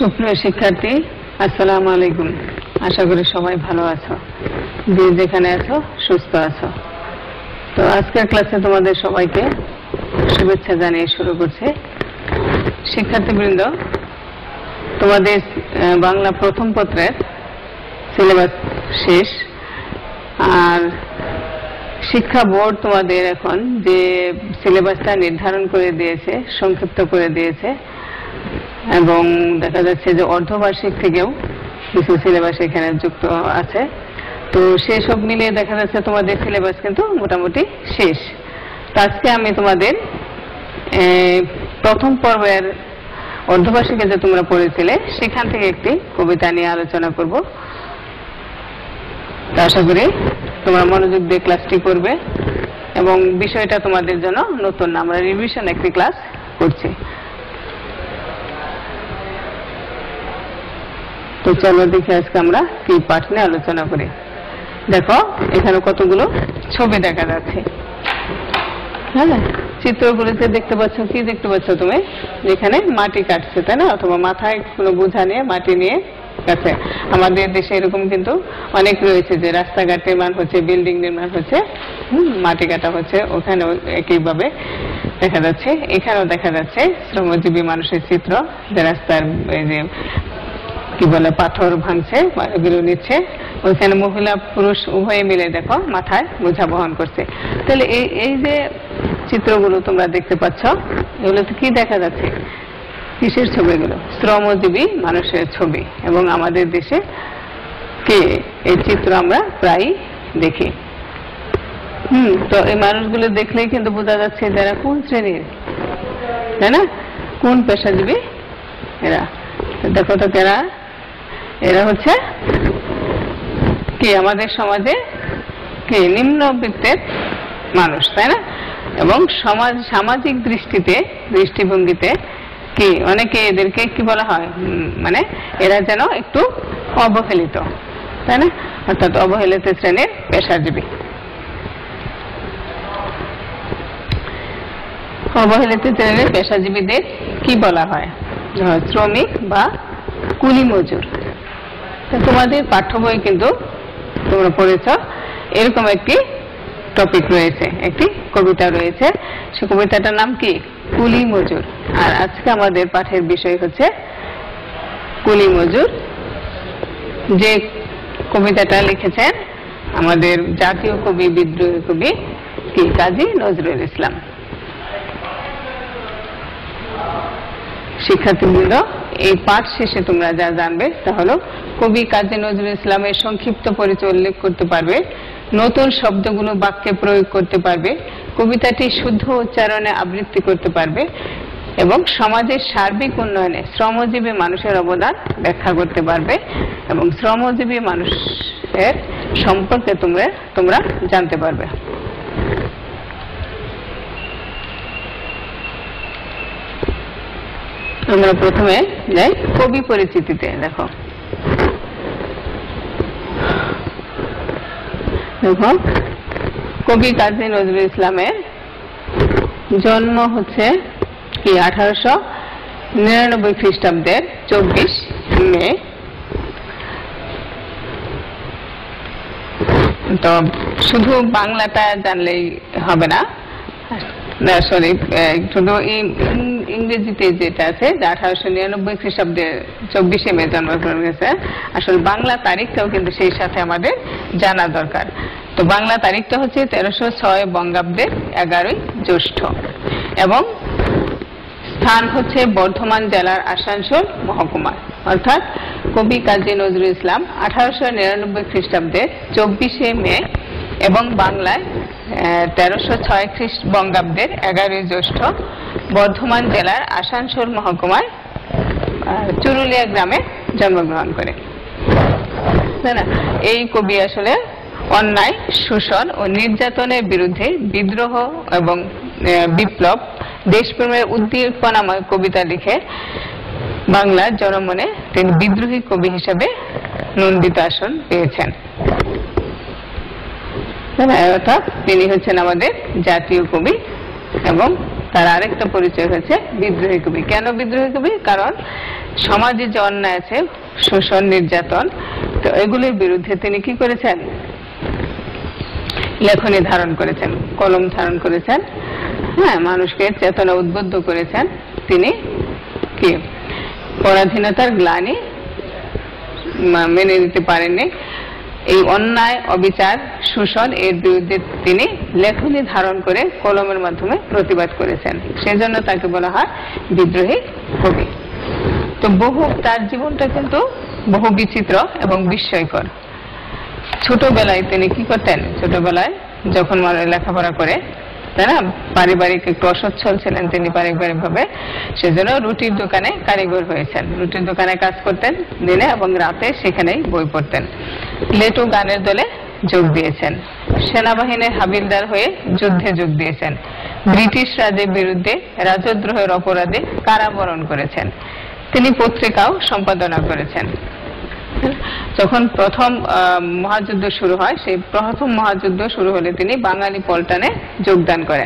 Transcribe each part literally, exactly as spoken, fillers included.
সুপ্রিয় শিক্ষার্থী, আসসালামু আলাইকুম। আশা করি সবাই ভালো আছো, যে যেখানে আছো সুস্থ আছো। তো আজকের ক্লাসে তোমাদের সবাইকে শুভেচ্ছা জানিয়ে শুরু করছে। শিক্ষার্থীবৃন্দ, তোমাদের বাংলা প্রথম পত্রের সিলেবাস শেষ, আর শিক্ষা বোর্ড তোমাদের এখন যে সিলেবাসটা নির্ধারণ করে দিয়েছে, সংক্ষিপ্ত করে দিয়েছে, এবং দেখা যাচ্ছে যে অর্ধবার্ষিক থেকেও কিছু সিলেবাস এখানে যুক্ত আছে। তো সেসব মিলিয়ে দেখা যাচ্ছে তোমাদের সিলেবাস কিন্তু মোটামুটি শেষ। তো আজকে আমি তোমাদের প্রথম পর্বের অর্ধবার্ষিকে যে তোমরা পড়েছিলে সেখান থেকে একটি কবিতা নিয়ে আলোচনা করব। তো আশা করি তোমরা মনোযোগ দিয়ে ক্লাসটি করবে, এবং বিষয়টা তোমাদের জন্য নতুন, আমরা রিভিশন একটি ক্লাস করছি। তো চলো দেখি আজকে আমরা কি পাঠ নিয়ে আলোচনা করি। দেখো এখানে কতগুলো ছবি দেখা যাচ্ছে। হ্যাঁ, চিত্রগুলিতে দেখতে পাচ্ছ, কি দেখতে পাচ্ছ তুমি? যেখানে মাটি কাটছে, তাই না? অথবা মাথায় কোনো বোঝা নিয়ে মাটি নিয়ে কাটছে। আমাদের দেশে এরকম কিন্তু অনেক রয়েছে যে রাস্তাঘাট নির্মাণ হচ্ছে, বিল্ডিং নির্মাণ হচ্ছে, হম মাটি কাটা হচ্ছে, ওখানেও একইভাবে দেখা যাচ্ছে। এখানেও দেখা যাচ্ছে শ্রমজীবী মানুষের চিত্র, যে রাস্তার যে কি বলে পাথর ভাঙছে, এগুলো নিচ্ছে। ওইখানে মহিলা পুরুষ উভয়ে মিলে দেখো মাথায় বোঝা বহন করছে। তাহলে এই এই যে চিত্রগুলো তোমরা দেখতে পাচ্ছ, এগুলোতে কি দেখা যাচ্ছে? কিসের ছবি এগুলো? শ্রমজীবী মানুষের ছবি। এবং আমাদের দেশে কে এই চিত্র আমরা প্রায় দেখি। হম তো এই মানুষগুলো দেখলেই কিন্তু বোঝা যাচ্ছে যারা কোন শ্রেণীর, তাই না? কোন পেশাজীবী এরা। দেখো তো এরা এরা হচ্ছে কি আমাদের সমাজে কি নিম্নবিত্তের মানুষ, তাই না? এবং সমাজ সামাজিক দৃষ্টিতে দৃষ্টিভঙ্গিতে কি অনেকে এদেরকে কি বলা হয়, মানে এরা যেন একটু অবহেলিত, তাই না? অর্থাৎ অবহেলিত শ্রেণীর পেশাজীবী। অবহেলিত শ্রেণীর পেশাজীবীদের কি বলা হয়? শ্রমিক বা কুলি মজুর। তোমাদের পাঠ্য বই কিন্তু তোমরা পড়েছ, এরকম একটি টপিক রয়েছে, একটি কবিতা রয়েছে। সে কবিতাটার নাম কি? কুলি মজুর। আর আজকে আমাদের পাঠের বিষয় হচ্ছে কুলি মজুর। যে কবিতাটা লিখেছেন আমাদের জাতীয় কবি, বিদ্রোহী কবি কি কাজী নজরুল ইসলাম। শিক্ষার্থীবৃন্দ, এই পাঠ শেষে তোমরা যা জানবে তা হলো কবি কাজী নজরুল ইসলামের সংক্ষিপ্ত পরিচয় উল্লেখ করতে পারবে, নতুন শব্দগুলো বাক্যে প্রয়োগ করতে পারবে, কবিতাটি শুদ্ধ উচ্চারণে আবৃত্তি করতে পারবে, এবং সমাজের সার্বিক উন্নয়নে শ্রমজীবী মানুষের অবদান ব্যাখ্যা করতে পারবে, এবং শ্রমজীবী মানুষের সম্পর্কে তোমরা তোমরা জানতে পারবে। আমরা প্রথমে যাই কবি পরিচিতিতে। দেখো দেখো কবি কাজী নজরুল ইসলামের জন্ম হচ্ছে কি আঠারোশো নিরানব্বই খ্রিস্টাব্দের চব্বিশ মে। তো শুধু বাংলাটা জানলেই হবে না, সরি শুধু ইংরেজিতে যেটা আছে যে আঠারোশো নিরানব্বই খ্রিস্টাব্দের চব্বিশে মে জন্মগ্রহণ করেছে, আসলে বাংলা তারিখটাও কিন্তু সেই সাথে আমাদের জানা দরকার। তো বাংলা তারিখটা হচ্ছে তেরোশো ছয় বঙ্গাব্দের এগারোই জ্যৈষ্ঠ, এবং স্থান হচ্ছে বর্ধমান জেলার আসানসোল মহকুমা। অর্থাৎ কবি কাজী নজরুল ইসলাম আঠারোশো নিরানব্বই খ্রিস্টাব্দের চব্বিশে মে এবং বাংলায় তেরোশো ছয় খ্রিস্ট বঙ্গাব্দের এগারোই জ্যৈষ্ঠ বর্ধমান জেলার আসানসোল মহকুমায় চুরুলিয়া গ্রামে জন্মগ্রহণ করে। এই কবি আসলে অন্যায়, শোষণ ও নির্যাতনের বিরুদ্ধে বিদ্রোহ এবং বিপ্লব, দেশপ্রেমের উদ্দীপনাময় কবিতা লিখে বাংলার জনমনে তিনি বিদ্রোহী কবি হিসেবে নন্দিত আসন পেয়েছেন। অর্থাৎ তিনি হচ্ছেন আমাদের জাতীয় কবি, এবং তার আরেকটা পরিচয় হচ্ছে বিদ্রোহী কবি। কেন বিদ্রোহী কবি? কারণ সমাজে যে অন্যায় আছে, শোষণ, নির্যাতন, তো এগুলির বিরুদ্ধে তিনি কি করেছেন? লেখনী ধারণ করেছেন, কলম ধারণ করেছেন। হ্যাঁ, মানুষকে চেতনা উদ্বুদ্ধ করেছেন। তিনি কি পরাধীনতার গ্লানি মেনে নিতে পারেননি। এই অন্যায়, অবিচার, শোষণ এর বিরুদ্ধে তিনি লেখনী ধারণ করে কলমের মাধ্যমে প্রতিবাদ করেছেন। সেজন্য তাকে বলা হয় বিদ্রোহী কবি। তো বহু তার জীবনটা কিন্তু বহু বিচিত্র এবং বিস্ময়কর। ছোটবেলায় তিনি কি করতেন? ছোটবেলায় যখন মানুষ লেখাপড়া করে, তাই না, পারিবারিক একটু অসচ্ছল ছিলেন তিনি পারিবারিক ভাবে, সেজন্য রুটির দোকানে কারিগর হয়েছেন। রুটির দোকানে কাজ করতেন দিনে এবং রাতে সেখানেই বই পড়তেন। লেটু গানের দলে যোগ দিয়েছেন। সেনাবাহিনীর হাবিলদার হয়ে যুদ্ধে যোগ দিয়েছেন। ব্রিটিশ রাজের বিরুদ্ধে রাজদ্রোহের অপরাধে কারাবরণ করেছেন। তিনি পত্রিকাও সম্পাদনা করেছেন। যখন প্রথম মহাযুদ্ধ শুরু হয়, সেই প্রথম মহাযুদ্ধ শুরু হলে তিনি বাঙালি পল্টনে যোগদান করেন।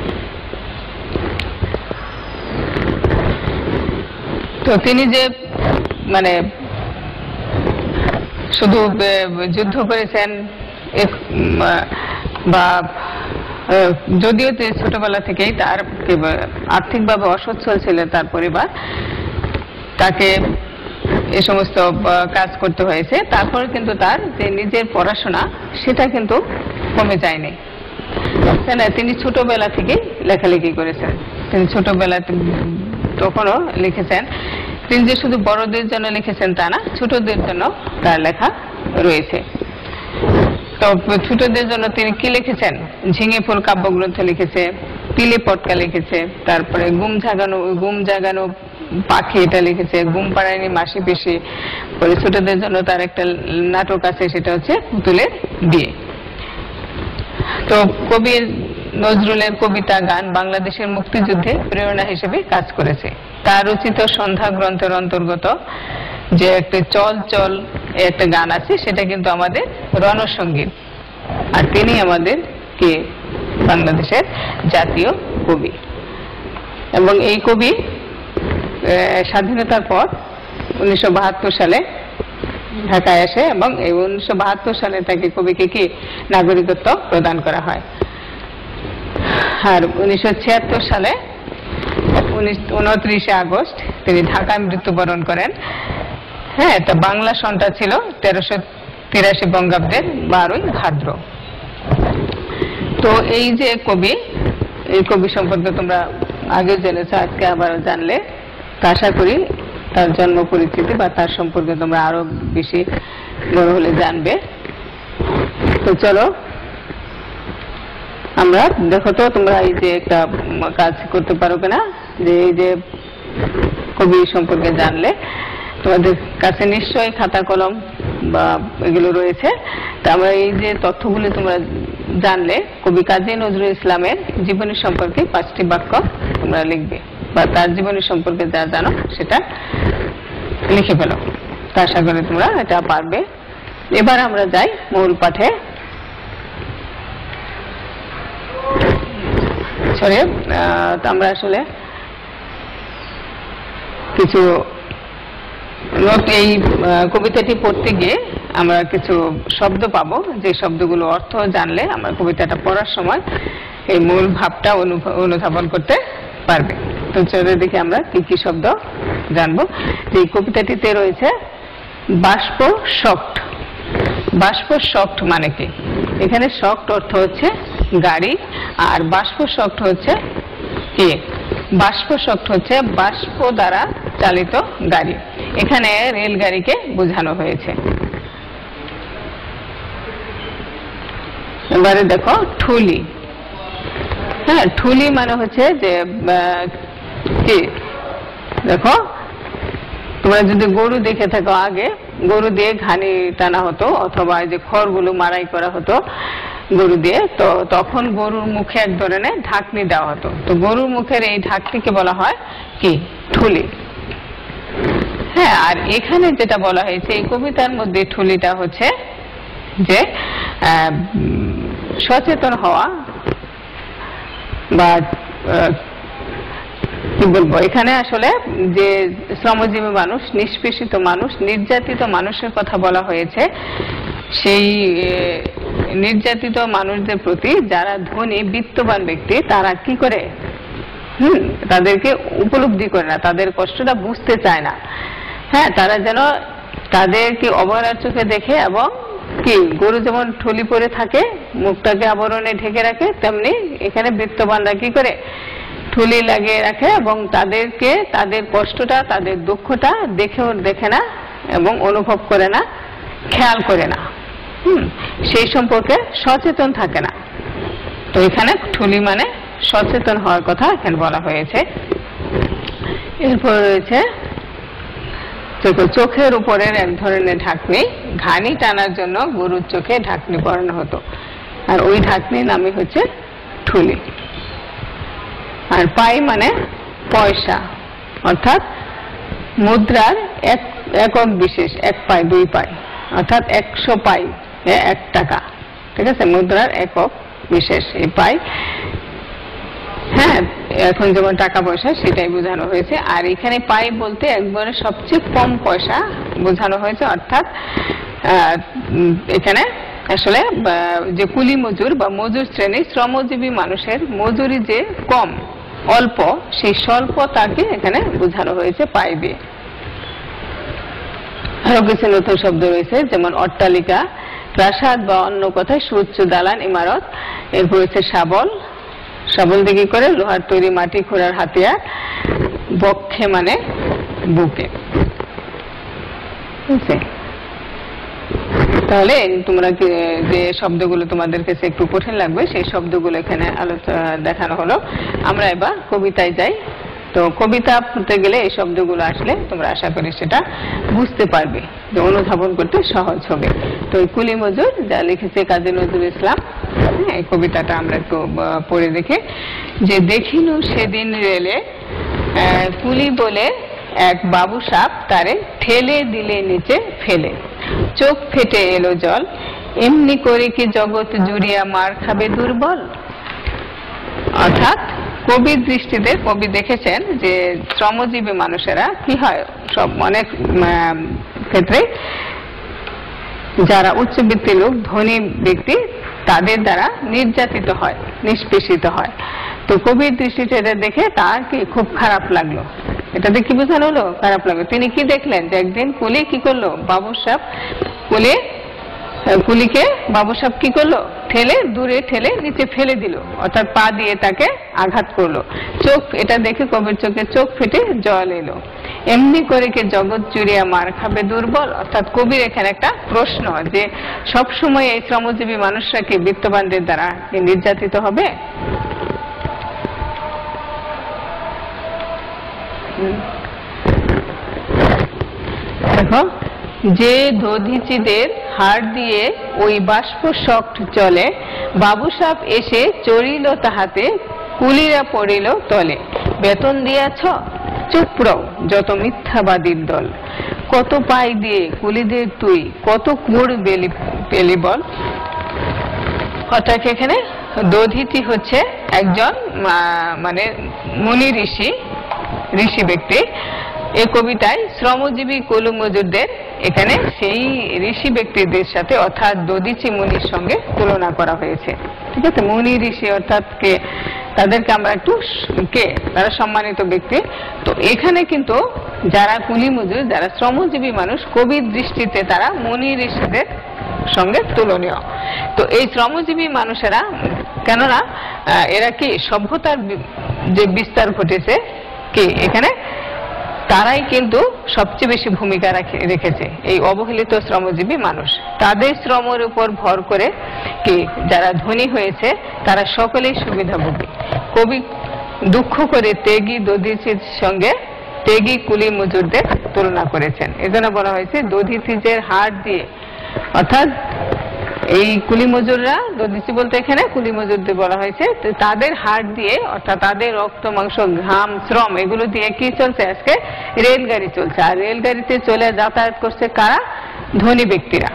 তো তিনি যে মানে শুধু যুদ্ধ করেছেন বা যদিও ছোটবেলা থেকেই তার আর্থিকভাবে অসচ্ছল ছিল তার পরিবার, তাকে এ সমস্ত কাজ করতে হয়েছে, তারপরে কিন্তু তার যে নিজের পড়াশোনা সেটা কিন্তু কমে যায়নি। তিনি ছোটবেলা থেকেই লেখালেখি করেছেন। তিনি ছোটবেলা তখনও লিখেছেন। তিনি যে শুধু বড়দের জন্য লিখেছেন তা না, ছোটদের জন্য তার লেখা রয়েছে। তো ছোটদের জন্য তিনি কি লিখেছেন? ঝিঙে ফুল কাব্যগ্রন্থ লিখেছে, পিলে পটকা লিখেছে, তারপরে গুম জাগানো গুম জাগানো পাখি এটা লিখেছে, ঘুম পাড়ায়নি মাসি পিসি। পরে ছোটদের জন্য তার একটা নাটক আছে, সেটা হচ্ছে পুতুলের বিয়ে। তো কবি নজরুলের কবিতা, গান বাংলাদেশের মুক্তিযুদ্ধে প্রেরণা হিসেবে কাজ করেছে। তার রচিত সন্ধ্যা গ্রন্থের অন্তর্গত যে একটা চল চল একটা গান আছে, সেটা কিন্তু আমাদের রণসঙ্গীত। আর তিনি আমাদের কে বাংলাদেশের জাতীয় কবি। এবং এই কবি স্বাধীনতার পর উনিশশো বাহাত্তর সালে ঢাকায় আসে এবং এই উনিশশো বাহাত্তর সালে তাকে কবিকে কি নাগরিকত্ব প্রদান করা হয়। আর উনিশশো ছিয়াত্তর সালে উনত্রিশে আগস্ট তিনি ঢাকায় মৃত্যুবরণ করেন। হ্যাঁ, তা বাংলা সনটা ছিল তেরোশো তিরাশি বঙ্গাব্দের বারোই ভাদ্র। তো এই যে কবি, এই কবি সম্পর্কে তোমরা আগে জেনেছ, আজকে আবার জানলে। তা আশা করি তার জন্ম পরিচিতি বা তার সম্পর্কে তোমরা আরো বেশি বড় হলে জানবে। তো চলো আমরা দেখো তো তোমরা এই যে একটা কাজ করতে পারো কিনা, যে এই যে কবি সম্পর্কে জানলে তোমাদের কাছে নিশ্চয়ই খাতা কলম বা এগুলো রয়েছে। তা আমরা এই যে তথ্যগুলি তোমরা জানলে, কবি কাজী নজরুল ইসলামের জীবনী সম্পর্কে পাঁচটি বাক্য তোমরা লিখবে বা তার জীবনী সম্পর্কে যা জানো সেটা লিখে ফেলো। তা আশা করি তোমরা এটা পারবে। এবার আমরা যাই মূল পাঠে। সরি, আমরা আসলে কিছু এই কবিতাটি পড়তে গিয়ে আমরা কিছু শব্দ পাবো, যে শব্দগুলো অর্থ জানলে আমরা কবিতাটা পড়ার সময় এই মূল ভাবটা অনুধাবন করতে পারবে। তো চলে দেখি আমরা কি কি শব্দ জানবো। এই কবিতাটিতে রয়েছে বাষ্প শক্ত। বাষ্প শক্ত মানে কি? এখানে শক্ত অর্থ হচ্ছে গাড়ি, আর বাষ্প শক্ত হচ্ছে কি? বাষ্প শক্ত হচ্ছে বাষ্প দ্বারা চালিত গাড়ি। এখানে রেলগাড়িকে বোঝানো হয়েছে। এবারে দেখো ঠুলি। হ্যাঁ, ঠুলি মানে হচ্ছে যে কি, দেখো তোমরা যদি গরু দেখে থাকো, আগে গরু দিয়ে ঘানি টানা হতো অথবা যে খড়গুলো মারাই করা হতো গরু দিয়ে, তো তখন গরুর মুখে এক ধরনের ঢাকনি দেওয়া হতো। তো গরুর মুখের এই ঢাকনিকে বলা হয় কি? ঠুলি। হ্যাঁ, আর এখানে যেটা বলা হয়েছে এই কবিতার মধ্যে ঠুলিটা হচ্ছে যে সচেতন হওয়া বা কি বলবো, এখানে আসলে যে শ্রমজীবী মানুষ, নিষ্পেষিত মানুষ, নির্যাতিত মানুষের কথা বলা হয়েছে। সেই নির্যাতিত মানুষদের প্রতি যারা ধনী বিত্তবান ব্যক্তি, তারা কি করে, হুম তাদেরকে উপলব্ধি করে না, তাদের কষ্টটা বুঝতে চায় না। হ্যাঁ, তারা যেন তাদেরকে অবহেলার চোখে দেখে, এবং কি গরু যেমন ঠলি পরে থাকে, মুখটাকে আবরণে ঢেকে রাখে, তেমনি এখানে বিত্তবানরা কি করে, ঠুলি লাগিয়ে রাখে এবং তাদেরকে, তাদের কষ্টটা, তাদের দুঃখটা দেখেও দেখে না এবং অনুভব করে না, খেয়াল করে না, হুম সেই সম্পর্কে সচেতন থাকে না। তো এখানে ঠুলি মানে সচেতন হওয়ার কথা এখানে বলা হয়েছে। এরপর রয়েছে চোখের উপরের এক ধরনের ঢাকনি, ঘানি টানার জন্য গরুর চোখে ঢাকনি পরানো হতো, আর ওই ঢাকনির নামই হচ্ছে ঠুলি। আর পাই মানে পয়সা, অর্থাৎ মুদ্রার এক একক বিশেষ, এক পাই, দুই পাই, অর্থাৎ একশো পাই এক টাকা, ঠিক আছে, মুদ্রার একক বিশেষ এই পাই। হ্যাঁ, এখন যেমন টাকা পয়সা সেটাই বোঝানো হয়েছে। আর এখানে পাই বলতে একবারে সবচেয়ে কম পয়সা বোঝানো হয়েছে, অর্থাৎ এখানে আসলে যে কুলি মজুর বা মজুর শ্রেণী, শ্রমজীবী মানুষের মজুরি যে কম, অল্প, সেই স্বল্পতাকে এখানে বোঝানো হয়েছে পাই দিয়ে। আরো কিছু নতুন শব্দ রয়েছে, যেমন অট্টালিকা, প্রাসাদ বা অন্য কথায় সুউচ্চ দালান, ইমারত। এরপর হচ্ছে শাবল, শাবল দিয়ে কি করে, লোহার তৈরি মাটি খোঁড়ার হাতিয়ার। বক্ষে মানে বুকে। তাহলে তোমরা যে শব্দগুলো তোমাদের কাছে একটু কঠিন লাগবে, সেই শব্দগুলো এখানে আলোচনা দেখানো হলো। আমরা এবার কবিতায় যাই। তো কবিতা পড়তে গেলে এই শব্দগুলো আসলে তোমরা আশা করি সেটা বুঝতে পারবে, যে অনুধাবন করতে সহজ হবে। তো এই কুলি মজুর যা লিখেছে কাজী নজরুল ইসলাম, এই কবিতাটা আমরা একটু পড়ে দেখে। যে দেখিনু সেদিন রেলে কুলি বলে এক বাবু সাপ, তারে ঠেলে দিলে নিচে ফেলে, চোখ ফেটে এলো জল, এমনি করে কি জগৎ জুড়িয়া মার খাবে দুর্বল। অর্থাৎ কবির দৃষ্টিতে কবি দেখেছেন যে শ্রমজীবী মানুষেরা কি হয়, সব অনেক ক্ষেত্রে যারা উচ্চবিত্ত লোক, ধনী ব্যক্তি, তাদের দ্বারা নির্যাতিত হয়, নিষ্পেষিত হয়। তো কবির দৃষ্টিতে এটা দেখে তার কি খুব খারাপ লাগলো। এটাতে কি বোঝানো হলো, খারাপ লাগলো। তিনি কি দেখলেন যে একদিন কুলি কি করলো, বাবু সাহেব কুলি কুলিকে বাবু সাহেব কি করলো, ঠেলে দূরে ঠেলে নিচে ফেলে দিল, অর্থাৎ পা দিয়ে তাকে আঘাত করলো। চোখ, এটা দেখে কবির চোখে চোখ ফেটে জল এলো। এমনি করে কি জগৎ জুড়িয়া মার খাবে দুর্বল। অর্থাৎ কবির এখানে একটা প্রশ্ন, যে সব সময় এই শ্রমজীবী মানুষরা কি বিত্তবানদের দ্বারা নির্যাতিত হবে? দেখো, যে দধিচিদের হাড় দিয়ে ওই বাষ্প শক্ত চলে, বাবু সাপ এসে চড়িল তাহাতে, কুলিরা পড়িল তলে। বেতন দিয়াছ, চুপ রও যত মিথ্যাবাদীর দল, কত পাই দিয়ে কুলিদের তুই, কত কুড় বেলি পেলি বল। অর্থাৎ এখানে দধিচি হচ্ছে একজন মানে মুনি ঋষি, ঋষি ব্যক্তি। এই কবিতায় শ্রমজীবী কুলি মজুরদের এখানে সেই ঋষি ব্যক্তিদের সাথে, অর্থাৎ দধিচি মুনির সঙ্গে তুলনা করা হয়েছে। ঠিক আছে, মুনি ঋষি অর্থাৎ কে, তাদেরকে আমরা একটু কে, তারা সম্মানিত ব্যক্তি। তো এখানে কিন্তু যারা কুলি মজুর, যারা শ্রমজীবী মানুষ, কবির দৃষ্টিতে তারা মুনি ঋষিদের সঙ্গে তুলনীয়। তো এই শ্রমজীবী মানুষেরা, কেননা এরা কি সভ্যতার যে বিস্তার ঘটেছে, কি এখানে তারাই কিন্তু সবচেয়ে বেশি ভূমিকা রেখেছে, এই অবহেলিত শ্রমজীবী মানুষ। তাদের শ্রমের উপর ভর করে কি যারা ধনী হয়েছে তারা সকলেই সুবিধাভোগী। কবি দুঃখ করে তেগি দধিচির সঙ্গে তেগি কুলি মজুরদের তুলনা করেছেন। এজন্য বলা হয়েছে দধিচিদের হাড় দিয়ে, অর্থাৎ এই কুলি মজুররা, দধিচি বলতে এখানে কুলি মজুরদের বলা হয়েছে, তাদের হাড় দিয়ে, অর্থাৎ তাদের রক্ত মাংস ঘাম শ্রম এগুলো দিয়ে কি চলছে, আজকে রেলগাড়ি চলছে। আর রেলগাড়িতে চলে যাতায়াত করছে কারা, ধনী ব্যক্তিরা।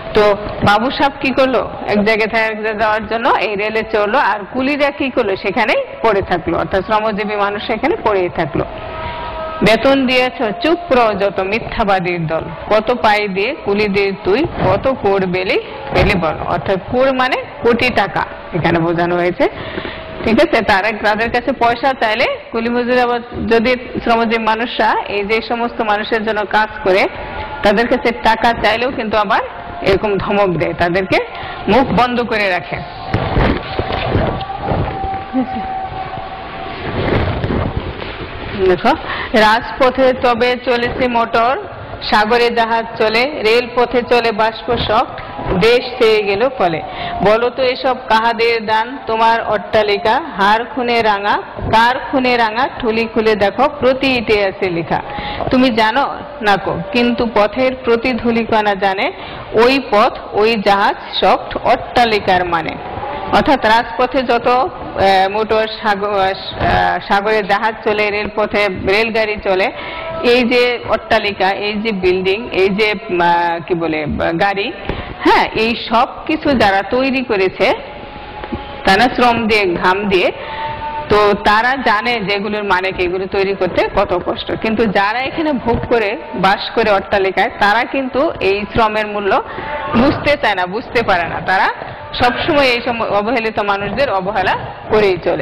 তো বাবু সাহেব কি করলো, এক জায়গায় থেকে যাওয়ার জন্য এই রেলে চড়লো, আর কুলিরা কি করলো, সেখানেই পড়ে থাকলো, অর্থাৎ শ্রমজীবী মানুষ সেখানে পড়েই থাকলো। বেতন দিয়েছ চুপ রও যত মিথ্যাবাদীর দল, কত পাই দিয়ে কুলিদের তুই, কত কোর বেলি পেলে বল। অর্থাৎ কোর মানে কোটি টাকা এখানে বোঝানো হয়েছে, ঠিক আছে। তারা তাদের কাছে পয়সা চাইলে কুলি মজুর, আবার যদি শ্রমজীবী মানুষরা এই যে সমস্ত মানুষের জন্য কাজ করে তাদের কাছে টাকা চাইলেও কিন্তু আবার এরকম ধমক দেয়, তাদেরকে মুখ বন্ধ করে রাখে। দেখো, রাজপথে তবে চলেছে মোটর, সাগরে জাহাজ চলে, রেল পথে চলে বাষ্প শক্ত, দেশ চেয়ে গেল ফলে। বলো তো এসব কাহাদের দান, তোমার অট্টালিকা হার খুনে রাঙা, কার খুনে রাঙা ঠুলি খুলে দেখো প্রতি ইটে আছে লেখা। তুমি জানো নাকো, কিন্তু পথের প্রতি ধূলিকণা জানে, ওই পথ ওই জাহাজ শক্ত অট্টালিকার মানে। অর্থাৎ রাজপথে যত মোটর, সাগরে জাহাজ চলে, রেলপথে রেলগাড়ি চলে, এই যে অট্টালিকা, এই যে বিল্ডিং, এই যে কি বলে গাড়ি, হ্যাঁ, এই সব কিছু যারা তৈরি করেছে তারা শ্রম দিয়ে, ঘাম দিয়ে, তো তারা জানে যেগুলোর মানে কি, এগুলো তৈরি করতে কত কষ্ট। কিন্তু যারা এখানে ভোগ করে বাস করে অট্টালিকায়, তারা কিন্তু এই শ্রমের মূল্য বুঝতে চায় না, বুঝতে পারে না। তারা সবসময় এই সময় অবহেলিত মানুষদের অবহেলা করেই চলে।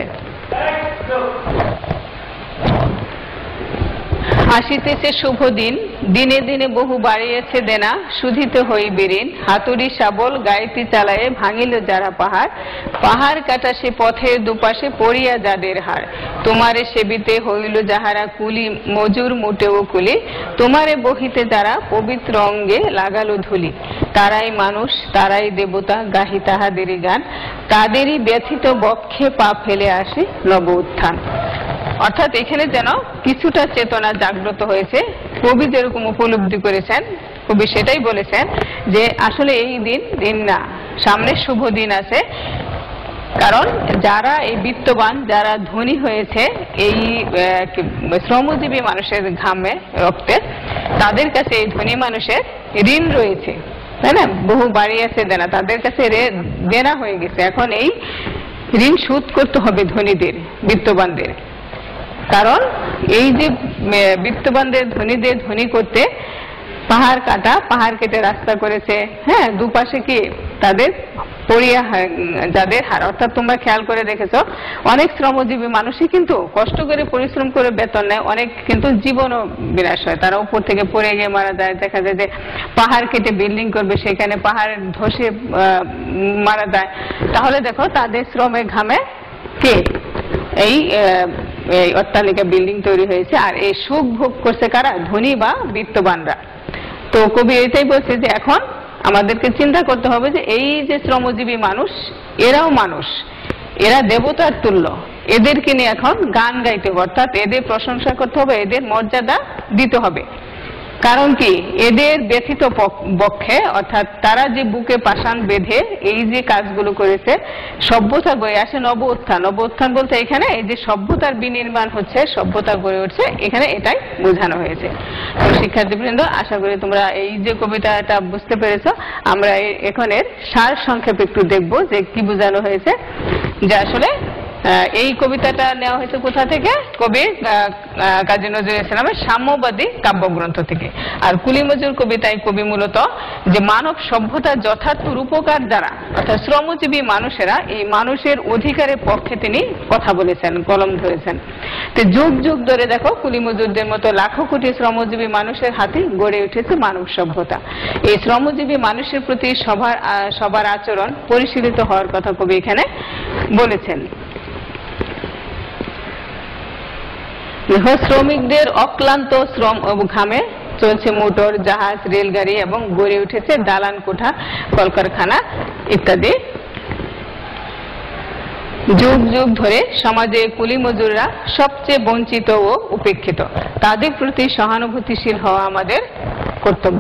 আসিতেছে শুভ দিন, দিনে দিনে বহু বাড়িয়েছে দেনা, শুধিতে হইবে ঋণ। হাতুড়ি শাবল গাইতি চালায়ে ভাঙিল যারা পাহাড়, পাহাড় কাটা সে পথের দুপাশে পড়িয়া যাদের হার। তোমারে সেবিতে হইল যাহারা কুলি মজুর মোটেও কুলি, তোমারে বহিতে যারা পবিত্র অঙ্গে লাগালো ধুলি। তারাই মানুষ, তারাই দেবতা, গাহি তাহাদেরই গান, তাদেরই ব্যথিত বক্ষে পা ফেলে আসে নব উত্থান। অর্থাৎ এখানে যেন কিছুটা চেতনা জাগ্রত হয়েছে, কবি যেরকম উপলব্ধি করেছেন, কবি সেটাই বলেছেন যে আসলে এই দিন দিন না, সামনে শুভ দিন আছে। কারণ যারা এই বিত্তবান, যারা ধনী হয়েছে এই শ্রমজীবী মানুষের ঘামে রক্তে, তাদের কাছে এই ধনী মানুষের ঋণ রয়েছে, তাই না? বহু বাড়ি আছে দেনা, তাদের কাছে দেনা হয়ে গেছে। এখন এই ঋণ শোধ করতে হবে ধনীদের, বিত্তবানদের। কারণ এই যে বিত্তবানদের, ধনীদের ধনী করতে পাহাড় কাটা, পাহাড় কেটে রাস্তা করেছে, হ্যাঁ, দুপাশে কি তাদের পড়িয়া যাদের হার। অর্থাৎ তোমরা খেয়াল করে দেখেছো, অনেক শ্রমজীবী মানুষই কিন্তু কষ্ট করে পরিশ্রম করে বেতন নেয়, অনেক কিন্তু জীবনও বিনাশ হয়, তারা উপর থেকে পড়ে গিয়ে মারা যায়। দেখা যায় যে পাহাড় কেটে বিল্ডিং করবে, সেখানে পাহাড় ধসে মারা যায়। তাহলে দেখো তাদের শ্রমে ঘামে কে এই অট্টালিকা, বিল্ডিং তৈরি হয়েছে, আর এই সুখ ভোগ করছে কারা? ধনী বা বিত্তবানরা। তো কবি এটাই বলছে যে এখন আমাদেরকে চিন্তা করতে হবে যে এই যে শ্রমজীবী মানুষ, এরাও মানুষ, এরা দেবতার তুল্য, এদেরকে নিয়ে এখন গান গাইতে হবে, অর্থাৎ এদের প্রশংসা করতে হবে, এদের মর্যাদা দিতে হবে। কারণ কি, এদের ব্যথিত বক্ষে, অর্থাৎ তারা যে বুকে পাষাণ বেঁধে এই যে কাজগুলো করেছে, সভ্যতা গড়ে আসে নব উত্থান। নব উত্থান বলতে এখানে এই যে সভ্যতার বিনির্মাণ হচ্ছে, সভ্যতা গড়ে উঠছে, এখানে এটাই বোঝানো হয়েছে। তো শিক্ষার্থীবৃন্দ, আশা করি তোমরা এই যে কবিতাটা বুঝতে পেরেছো। আমরা এখন এর সার সংক্ষেপে একটু দেখবো যে কি বোঝানো হয়েছে। যে আসলে এই কবিতাটা নেওয়া হয়েছে কোথা থেকে? কবি কাজী নজরুল ইসলামের সাম্যবাদী কাব্যগ্রন্থ থেকে। আর কুলি মজুর কবিতায় কবি মূলত যে মানব সভ্যতার যথার্থ রূপকার যারা, অর্থাৎ শ্রমজীবী মানুষেরা, এই মানুষের অধিকারের পক্ষে তিনি কথা বলেছেন, কলম ধরেছেন। তো যুগ যুগ ধরে দেখো কুলি মজুরদের মতো লাখো কোটি শ্রমজীবী মানুষের হাতে গড়ে উঠেছে মানব সভ্যতা। এই শ্রমজীবী মানুষের প্রতি সবার সবার আচরণ পরিশীলিত হওয়ার কথা কবি এখানে বলেছেন। শ্রমিকদের অক্লান্ত শ্রম ঘামে চলছে মোটর, জাহাজ, রেলগাড়ি এবং গড়ে উঠেছে দালান কোঠা, কলকারখানা ইত্যাদি। যুগ যুগ ধরে সমাজে কুলি মজুররা সবচেয়ে বঞ্চিত ও উপেক্ষিত, তাদের প্রতি সহানুভূতিশীল হওয়া আমাদের কর্তব্য।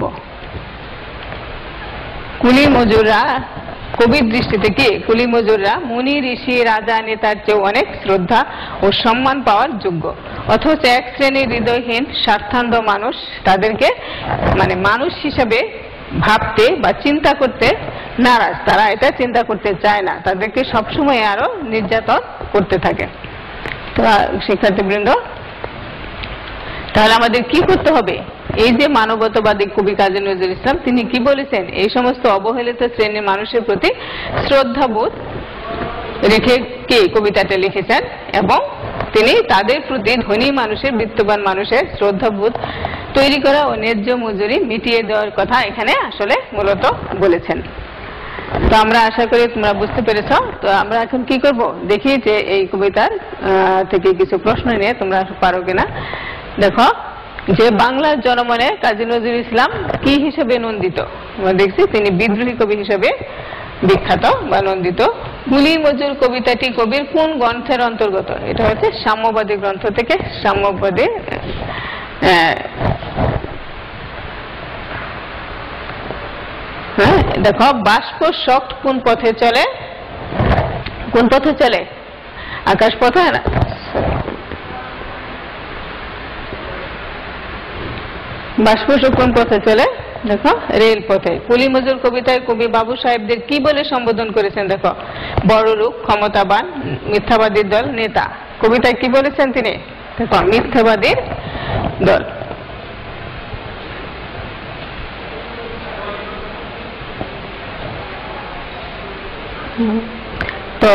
কুলি মজুররা, কবির দৃষ্টিতে কি, কুলি মজুররা মুনি, ঋষি, রাজা, নেতার চেয়ে অনেক শ্রদ্ধা ও সম্মান পাওয়ার যোগ্য। অথচ এক শ্রেণীর হৃদয়হীন স্বার্থান্ধ মানুষ তাদেরকে মানে মানুষ হিসাবে ভাবতে বা চিন্তা করতে নারাজ, তারা এটা চিন্তা করতে চায় না, তাদেরকে সবসময় আরো নির্যাতন করতে থাকে। তো শিক্ষার্থীবৃন্দ, তাহলে আমাদের কি করতে হবে? এই যে মানবতাবাদী কবি কাজী নজরুল ইসলাম তিনি কি বলেছেন, এই সমস্ত অবহেলিত শ্রেণীর মানুষের প্রতি শ্রদ্ধাবোধ রেখে কে কবিতাটা লিখেছেন, এবং তিনি তাদের প্রতি ধনী মানুষের, বিত্তবান মানুষের শ্রদ্ধাবোধ তৈরি করা ও ন্যায্য মজুরি মিটিয়ে দেওয়ার কথা এখানে আসলে মূলত বলেছেন। তো আমরা আশা করি তোমরা বুঝতে পেরেছ। তো আমরা এখন কি করব দেখি যে এই কবিতার থেকে কিছু প্রশ্ন নিয়ে তোমরা পারো কিনা। দেখো, যে বাংলার জনমনে কাজী নজরুল ইসলাম কি হিসেবে নন্দিত? আমরা দেখছি তিনি বিদ্রোহী কবি হিসেবে বিখ্যাত বা নন্দিত। কুলি মজুর কবিতাটি কবির কোন গ্রন্থের অন্তর্গত? এটা হচ্ছে সাম্যবাদী গ্রন্থ থেকে। সাম্যবাদী হ্যাঁ, দেখো, বাষ্প শক্ত কোন পথে চলে? কোন পথে চলে? আকাশ পথে না, বাষ্প কোন পথে চলে? দেখো, রেল পথে। কুলি মজুর কবিতায় কবি বাবু সাহেবদের কি বলে সম্বোধন করেছেন? দেখো, বড় লোক, ক্ষমতাবান, মিথ্যাবাদীর দল, নেতা। কবিতায় কি বলেছেন তিনি? দেখো, মিথ্যাবাদীর দল। তো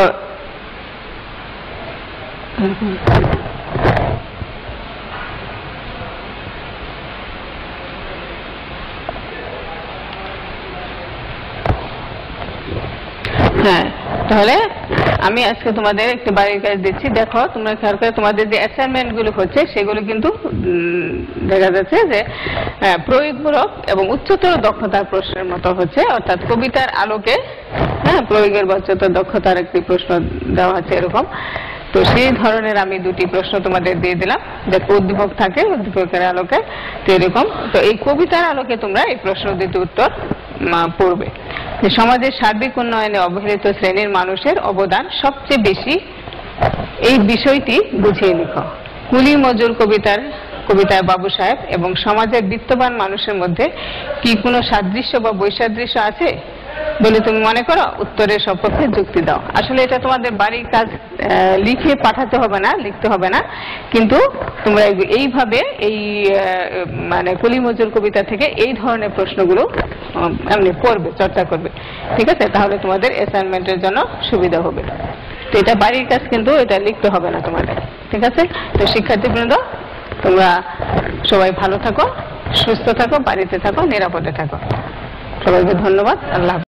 হ্যাঁ, তাহলে আমি আজকে তোমাদের একটা বাড়ির কাজ দিচ্ছি। দেখো, তোমরা খেয়াল করে তোমাদের যে অ্যাসাইনমেন্ট গুলো হচ্ছে সেগুলো কিন্তু দেখা যাচ্ছে যে প্রয়োগমূলক এবং উচ্চতর দক্ষতার প্রশ্নের মতো হচ্ছে, অর্থাৎ কবিতার আলোকে হ্যাঁ প্রয়োগের বা উচ্চতর দক্ষতার একটি প্রশ্ন দেওয়া আছে এরকম। তো সেই ধরনের আমি দুটি প্রশ্ন তোমাদের দিয়ে দিলাম, দেখো উদ্দীপক থাকে, উদ্দীপকের আলোকে তো এরকম। তো এই কবিতার আলোকে তোমরা এই প্রশ্ন দুটি উত্তর পড়বে। সমাজের সার্বিক উন্নয়নে অবহেলিত শ্রেণীর মানুষের অবদান সবচেয়ে বেশি, এই বিষয়টি বুঝিয়ে লিখো। কুলি মজুর কবিতার কবিতায় বাবু সাহেব এবং সমাজের বিত্তবান মানুষের মধ্যে কি কোনো সাদৃশ্য বা বৈসাদৃশ্য আছে বলে তুমি মনে করো? উত্তরের সপক্ষে যুক্তি দাও। আসলে এটা তোমাদের বাড়ির কাজ লিখে পাঠাতে হবে না, লিখতে হবে না, কিন্তু তোমরা এইভাবে এই মানে কুলি মজুর কবিতা থেকে এই ধরনের প্রশ্নগুলো এমনি পড়বে, চর্চা করবে, ঠিক আছে? তাহলে তোমাদের অ্যাসাইনমেন্টের জন্য সুবিধা হবে। তো এটা বাড়ির কাজ, কিন্তু এটা লিখতে হবে না তোমাদের, ঠিক আছে? তো শিক্ষার্থীবৃন্দ, তোমরা সবাই ভালো থাকো, সুস্থ থাকো, বাড়িতে থাকো, নিরাপদে থাকো। সবাইকে ধন্যবাদ। আল্লাহ।